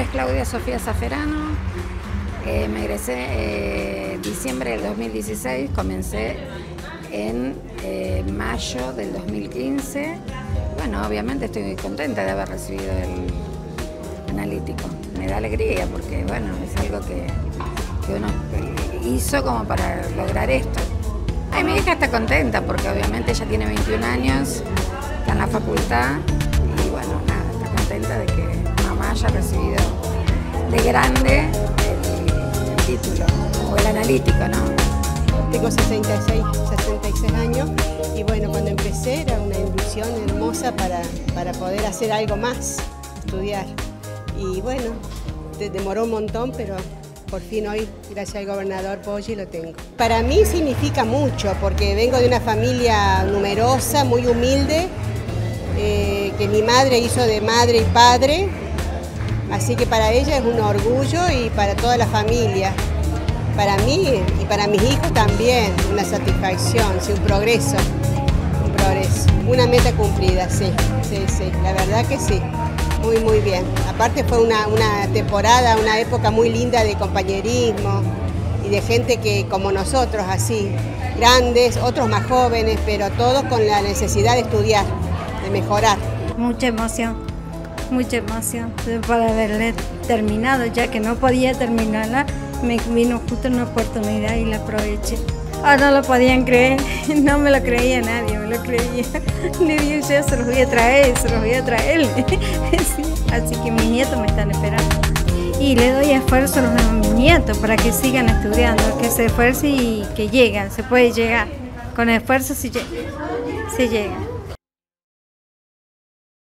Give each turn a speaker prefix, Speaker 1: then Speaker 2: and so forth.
Speaker 1: nombre es Claudia Sofía Zaferano, me egresé en diciembre del 2016, comencé en mayo del 2015. Bueno, obviamente estoy muy contenta de haber recibido el analítico. Me da alegría porque, bueno, es algo que uno hizo como para lograr esto. Ay, mi hija está contenta porque obviamente ella tiene 21 años, está en la facultad y bueno, nada, está contenta de que mamá haya recibido de grande el título o el analítico, ¿no?
Speaker 2: Tengo 66 años y bueno, cuando empecé era una ilusión hermosa para poder hacer algo más, estudiar. Y bueno, demoró un montón, pero por fin hoy, gracias al gobernador Poggi, lo tengo. Para mí significa mucho, porque vengo de una familia numerosa, muy humilde, que mi madre hizo de madre y padre, así que para ella es un orgullo y para toda la familia. Para mí y para mis hijos también, una satisfacción, sí, un progreso, una meta cumplida, sí, la verdad que sí. Muy bien. Aparte fue una temporada, una época muy linda de compañerismo y de gente que como nosotros, así, grandes, otros más jóvenes, pero todos con la necesidad de estudiar, de mejorar.
Speaker 3: Mucha emoción por haberle terminado, ya que no podía terminarla, me vino justo una oportunidad y la aproveché. No lo podían creer, no me lo creía nadie, me lo creía. Le dije, yo se los voy a traer. Sí, así que mis nietos me están esperando. Y le doy esfuerzo a mis nietos para que sigan estudiando, que se esfuercen y que lleguen, se puede llegar. Con esfuerzo se llega.